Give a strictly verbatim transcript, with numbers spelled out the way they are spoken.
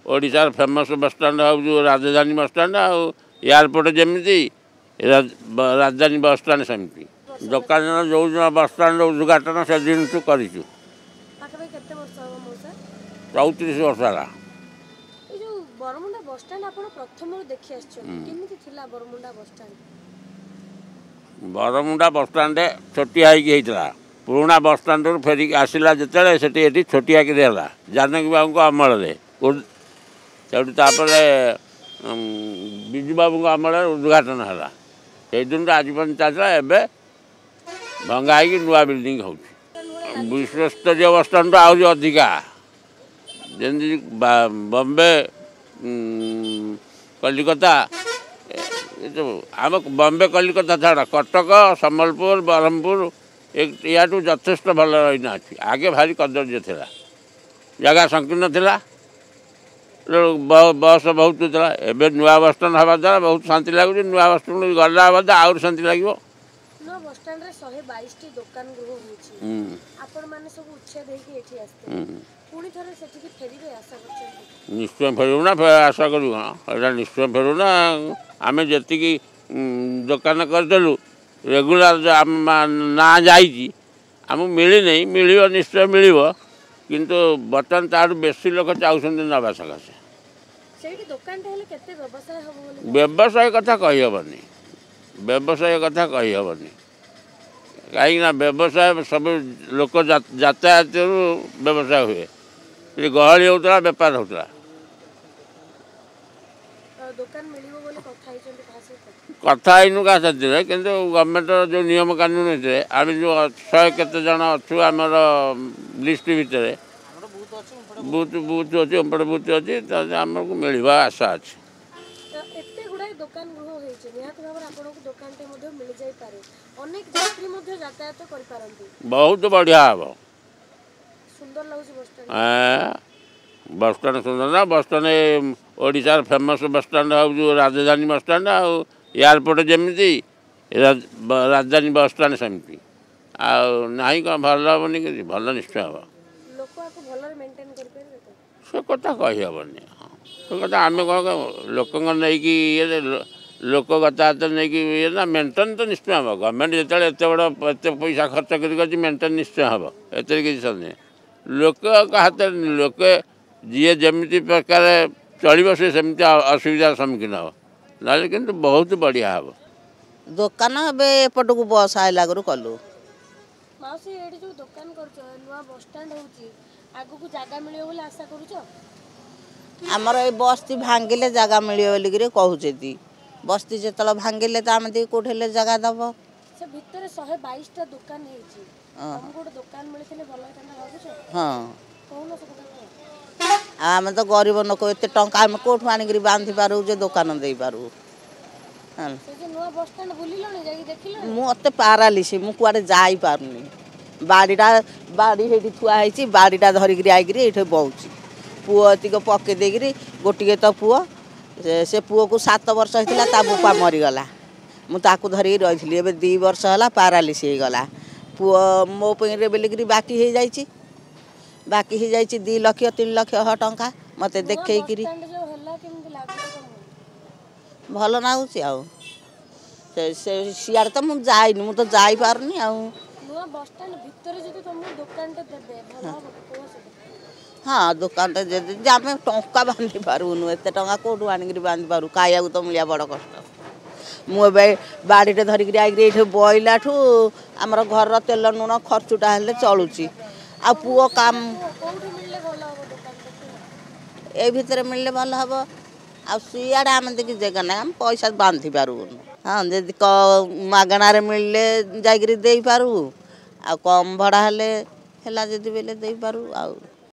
ओडिशार famous bus stand हूँ राजधानी बसस्टाण्ड आउ एयरपोर्ट जमी राजधानी बसस्टाण्ड सेमती दुकान जो बसस्टाण्ड उद्घाटन से दिन तू कर चौतीस वर्ष है बरमुंडा बस स्टैंड आपण प्रथम देखि आछन केमिति थिला Bermuda bus stand Bermuda bus stand छोटिया होता पुराना बस स्टैंड फेरिक आसला जिते से छोटिया कि जानकी बाबू को अमल सेपर विजु बाबू अमल उद्घाटन है से दिन आज पर्यटन चलता एवं भंगा हो नुआ बिल्डिंग हो विश्वस्तरीय बस स्टैंड आहरी अधिका जमी बम्बे कलिकता आम बम्बे कलिकता छाड़ा कटक सम्बलपुर ब्रह्मपुर या यथेष भल रही अच्छी आगे भारी कदर्य था जगह संकीर्ण था बस बहुत था एवं नुआ बस स्टैंड हवा द्वारा बहुत शांति लगुच नुआ बस स्टैंड गला बाद आउर शांति लगे निश्चय फेरू ना आशा करूँ हाँ निश्चय फेरू ना आम जी दुकान करूँ रेगुलर ना जामु मिली नहीं मिल निश्चय मिल किंतु बर्तमान तार बेसी लोक चाहते नवा सकाशे व्यवसाय कथा कहीहबनी व्यवसाय कथा कहीहबनी कहीं व्यवसाय सब लोक यातायात व्यवसाय हुए गहली होता बेपार होता कथा आईनु क्या साथी कि गवर्नमेंट जो नियम कानून है आम जो शहे केते जन अच्छु आमर लिस्ट भितर बूथ बूथ अच्छी उम्पट बूथ अच्छी आमको मिलवा आशा अच्छी बहुत बढ़िया हम बस स्टैंड सुंदर ना बस स्टैंड ओडिशार फेमस बसस्टाण्ड हूँ राजधानी बसस्टाण्ड आउ एयरपोर्ट जमी राजधानी बसस्टाण्ड सेमती ना कौन भल हेनी कि भल निश्चय हम से कथा कहीहबनी से कथा आम कौन लोक नहीं लोक यातायात नहीं कि ना मेन्टेन तो निश्चय हम गवर्नमेंट जिते एत बड़ एत पैसा खर्च कर मेन्टेन निश्चय हम एतिर किसी सन्देह लोक हाथ लोक जी जमी प्रकार चलो से सेमती असुविधार सम्मुखीन हम ना कि बहुत बढ़िया हम दुकान एपट को बस आइला कलु आमर ये बस्ती भांगिले जगह मिले बोलिक कहते बस्ती जो भांगिले तो आम कौटे जगह दब हाँ आम तो गरीब लोक एत टाँचा आम कौटू आनिक बांधि पारू जे दुकान दे पारू मत पारालीस मु कुआडे जाई पारुनी बाड़ीटा बाड़ी हेठी थुआई बाड़ीटा धरिक आई बहुत पुओ एतिक पके देकरी गोटे तो पुओ से पुओ को सात वर्ष होता ता बुपा मरीगला मुझे धरिक रही ए दी वर्ष है पारालीस हो गला पुओ मो पे बोलिक बाकी हो जाए बाकी हो जाए दी लक्ष तीन लक्ष टंका मत देखी भल नागुच आउ सियाड़ तो मुझे जाइनि मुझे तो जापारनी आउ हाँ दुकान आम टंका बांधि पारूनु एत टाँचा कौटू आनिक बांधि पारू खाया तो मिलिया बड़ कष्ट मुझे बाड़ीटे धरिक आई बइला ठू आमर घर तेल लुण खर्चुटा हेल्ले चलुची आ पुओ काम ए भितर मिलले भल हम आड़े आम देखी जगह ना आम पैसा बांधि पारूनु हाँ जदि मागणार मिलले जाकरी दे पारू आ कम भड़ा हेले जदि बेले दे पारू आ